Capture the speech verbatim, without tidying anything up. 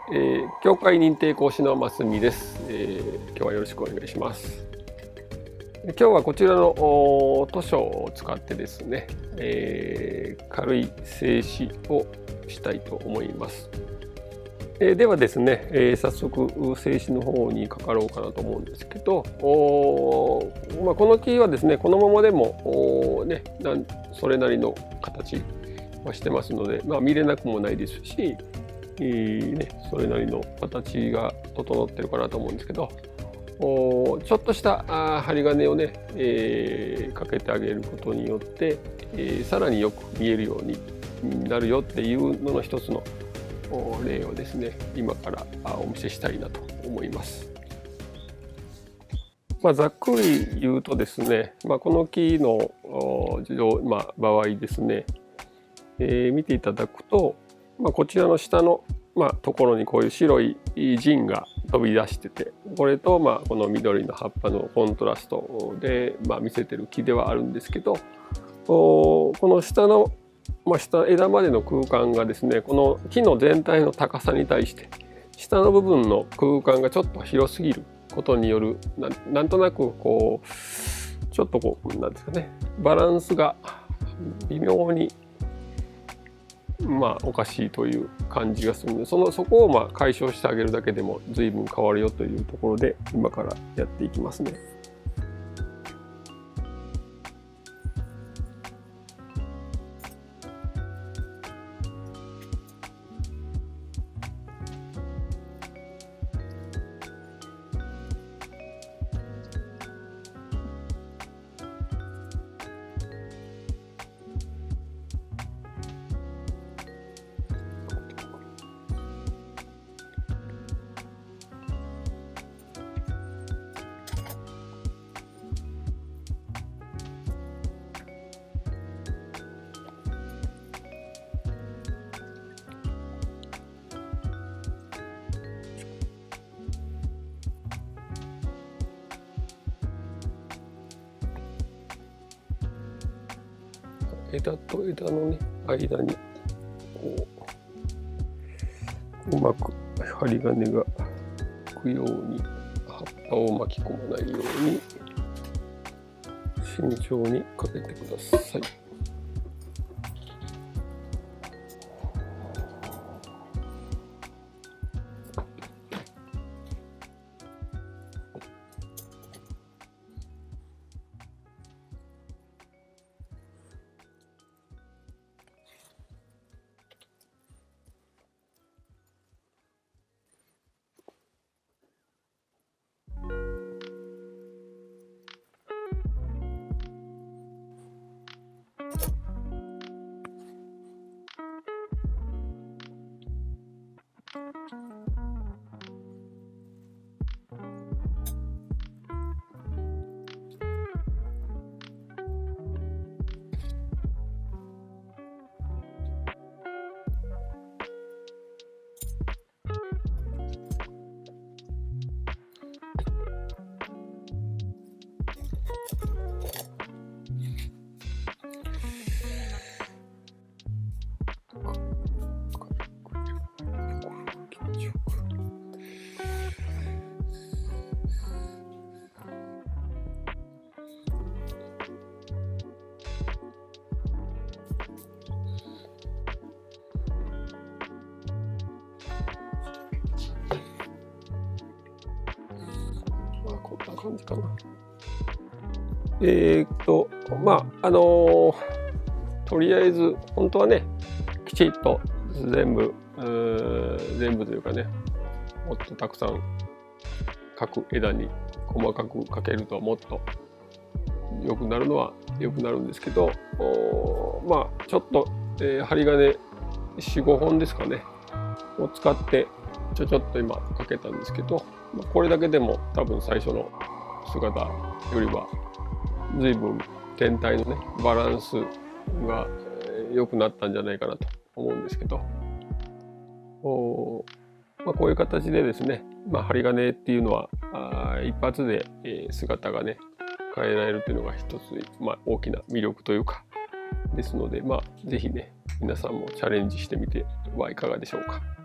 えー、協会認定講師の増美です、えー、今日はよろしくお願いします。今日はこちらの図書を使ってですね、えー、軽い静止をしたいと思います。えー、ではですね、えー、早速静止の方にかかろうかなと思うんですけど、お、まあ、この木はですねこのままでもね、なんそれなりの形はしてますので、まあ、見れなくもないですし、えーね、それなりの形が整ってるかなと思うんですけど、おちょっとしたあ針金をね、えー、かけてあげることによって、えー、さらによく見えるようになるよっていうのの一つの例をですね今からお見せしたいなと思います。まあ、ざっくり言うとですね、まあ、この木の、まあ、場合ですね、えー、見ていただくと、まあ、こちらの下の、まあ、ところにこういう白い陣が飛び出してて、これとまあこの緑の葉っぱのコントラストで、まあ、見せてる木ではあるんですけど、この下の、まあ、下枝までの空間がですねこの木の全体の高さに対して下の部分の空間がちょっと広すぎることによる な, なんとなくこうちょっとこうなんですかねバランスが微妙にまあおかしいという感じがするので、そのそこをまあ解消してあげるだけでも随分変わるよというところで今からやっていきますね。枝と枝のね間にこううまく針金がいくように葉っぱを巻き込まないように慎重にかけてください。こんな感じかな。えー、っとまああのー、とりあえず本当はねきちっと全部全部というかねもっとたくさん各枝に細かくかけるともっと良くなるのは良くなるんですけど、まあちょっと、えー、針金 よん、ごほんですかねを使ってちょちょっと今かけたんですけど、これだけでも多分最初の姿よりは随分全体のねバランスが良くなったんじゃないかなと思うんですけど、お、まあ、こういう形でですね、まあ、針金っていうのはあ一発で、えー、姿がね変えられるというのが一つ、まあ、大きな魅力というかですので、まあ是非ね皆さんもチャレンジしてみてはいかがでしょうか。